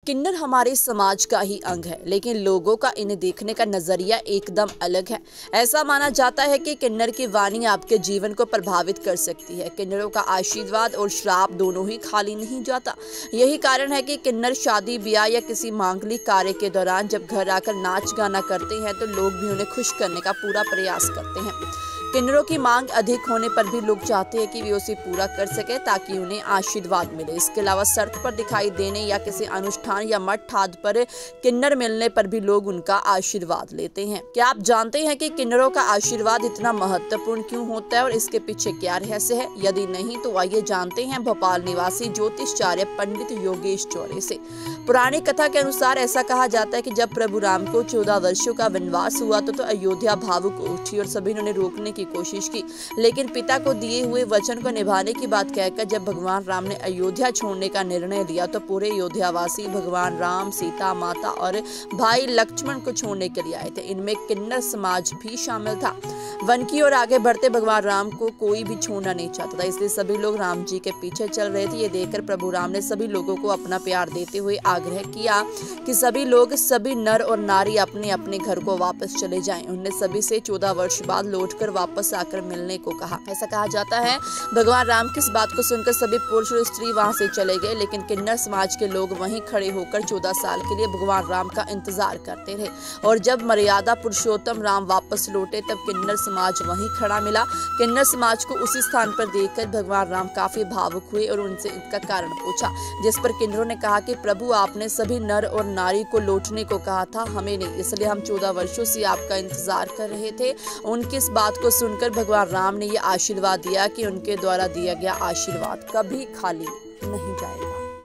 किन्नर हमारे समाज का ही अंग है, लेकिन लोगों का इन्हें देखने का नजरिया एकदम अलग है। ऐसा माना जाता है कि किन्नर की वाणी आपके जीवन को प्रभावित कर सकती है। किन्नरों का आशीर्वाद और श्राप दोनों ही खाली नहीं जाता। यही कारण है कि किन्नर शादी ब्याह या किसी मांगलिक कार्य के दौरान जब घर आकर नाच गाना करते हैं तो लोग भी उन्हें खुश करने का पूरा प्रयास करते हैं। किन्नरों की मांग अधिक होने पर भी लोग चाहते हैं कि वे उसे पूरा कर सके ताकि उन्हें आशीर्वाद मिले। इसके अलावा सड़क पर दिखाई देने या किसी अनुष्ठान या मठ ठाद पर किन्नर मिलने पर भी लोग उनका आशीर्वाद लेते हैं। क्या आप जानते हैं कि किन्नरों का आशीर्वाद इतना महत्वपूर्ण क्यों होता है और इसके पीछे क्या रहस्य है? यदि नहीं तो आइए जानते हैं भोपाल निवासी ज्योतिषाचार्य पंडित योगेश चौरे से। पुरानी कथा के अनुसार ऐसा कहा जाता है कि जब प्रभु राम को 14 वर्षों का वनवास हुआ तो अयोध्या भावुक उठी और सभी ने रोकने की कोशिश की, लेकिन पिता को दिए हुए वचन को निभाने की बात कहकर जब भगवान राम ने अयोध्या छोड़ने का निर्णय लिया तो पूरे अयोध्यावासी भगवान राम, सीता माता और भाई लक्ष्मण को छोड़ने के लिए आए थे। इनमें किन्नर समाज भी शामिल था। वन की ओर आगे बढ़ते भगवान राम को कोई भी छोड़ना नहीं चाहता था, इसलिए सभी लोग राम जी के पीछे चल रहे थे। ये देखकर प्रभु राम ने सभी लोगों को अपना प्यार देते हुए आग्रह किया कि सभी नर और नारी अपने अपने घर को वापस चले जाएं। उन्होंने सभी से 14 वर्ष बाद लौटकर वापस आकर मिलने को कहा। ऐसा कहा जाता है भगवान राम की इस बात को सुनकर सभी पुरुष और स्त्री वहां से चले गए, लेकिन किन्नर समाज के लोग वहीं खड़े होकर 14 साल के लिए भगवान राम का इंतजार करते रहे। और जब मर्यादा पुरुषोत्तम राम वापस लौटे तब किन्नर समाज वहीं खड़ा मिला। किन्नर समाज को उसी स्थान पर देखकर भगवान राम काफी भावुक हुए और उनसे इसका कारण पूछा, जिस पर किन्नरों ने कहा कि प्रभु आपने सभी नर और नारी को लौटने को कहा था, हमें नहीं, इसलिए हम 14 वर्षों से आपका इंतजार कर रहे थे। उनकी इस बात को सुनकर भगवान राम ने यह आशीर्वाद दिया कि उनके द्वारा दिया गया आशीर्वाद कभी खाली नहीं जाएगा।